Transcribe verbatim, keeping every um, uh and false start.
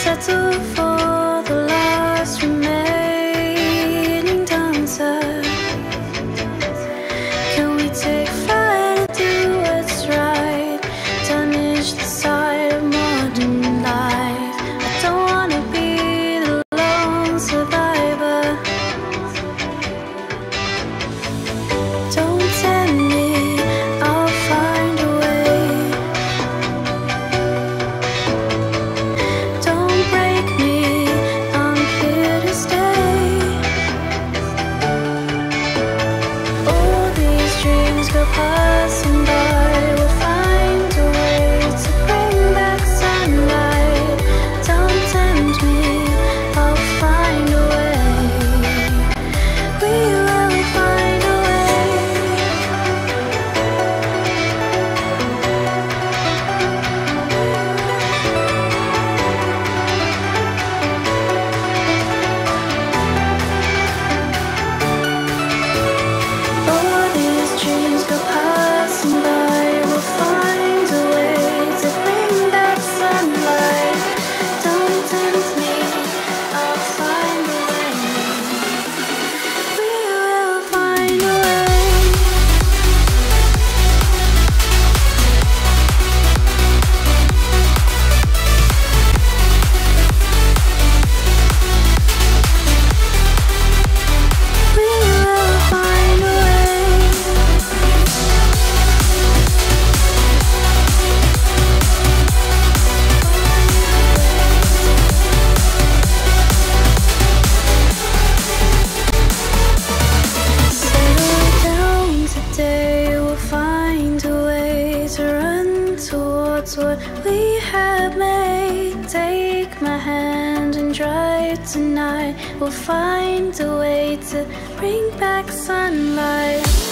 settle for the last remaining dancer? Can we take flight and do what's right? Damage the side of modern life. I don't wanna be the lone survivor. Don't tempt me, I'll find a way. Don't break me, I'm here to stay. All these dreams go passing by. We'll find a way to bring back sunlight. Don't tempt me, I'll find a way. We will find a way. All these dreams go passing by. We'll find a way to bring back sunlight. Don't tempt me, I'll find a way. We will find a way. We will find a way. Settle down today, we'll find a way to run towards what we have made. Take my hand and drive tonight. We'll find a way to bring back sunlight.